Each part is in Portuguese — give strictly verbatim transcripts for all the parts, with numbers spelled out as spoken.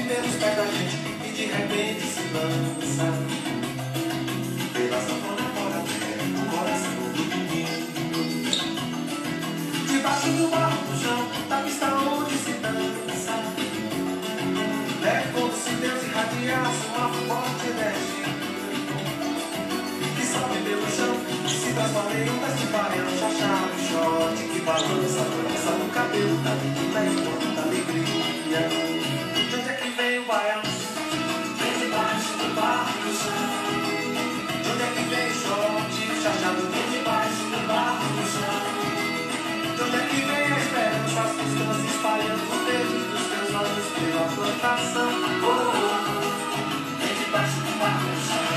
pelos pés da gente e de repente se lança pela sanfona fora do coração do menino. Debaixo do barro do chão, da pista onde se dança, é como se Deus irradiasse uma forte energia que sobe pelo chão e se transforma em ondas de baião, chachado, short que balança a trança no cabelo da menina e conta alegria. De onde é que vem o baião? Vem debaixo do barro do chão. De onde é que vem o short chachado? Vem debaixo do barro do chão. De onde é que vem a esperança, as distâncias espalhando o beijo dos teus olhos pela plantação? Oh, oh, oh. Vem debaixo do barro do chão.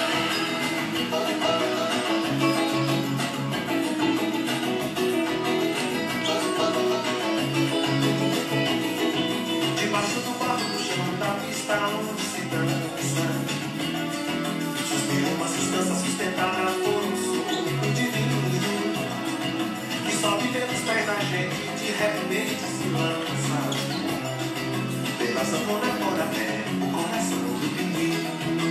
Debaixo do barro do chão da pista onde se dança, suspira uma substância sustentada por um sopro divino que sobe pelos pés da gente e de repente se lança pela sanfona fora até o coração do menino.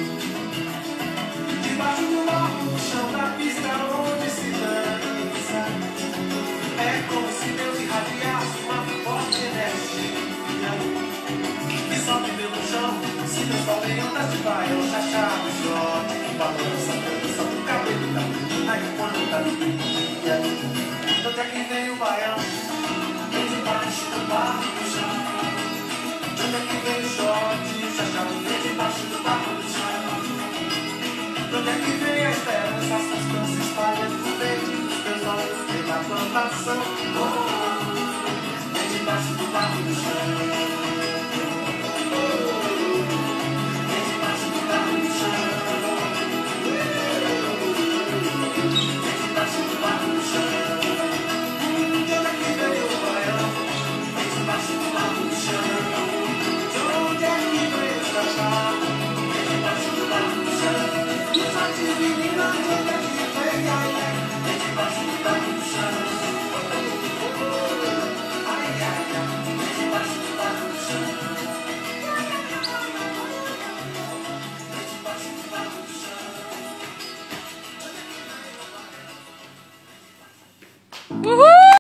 Debaixo do barro do chão da pista onde se dança, é como se Deus irradiasse uma forte energia que sobe pelo chão, se transforma em ondas de baião, chachado, short que balança a dança do cabelo da menina e quanta alegria. De onde é que vem o baião? Vem debaixo do barro do chão. De onde é que vem o short e o chachado? Vem debaixo do barro do chão. De onde é que vem a esperança, as substâncias espalhando o verde dos teus olhos pela plantação? Oh, oh, oh. Vem debaixo do barro do chão.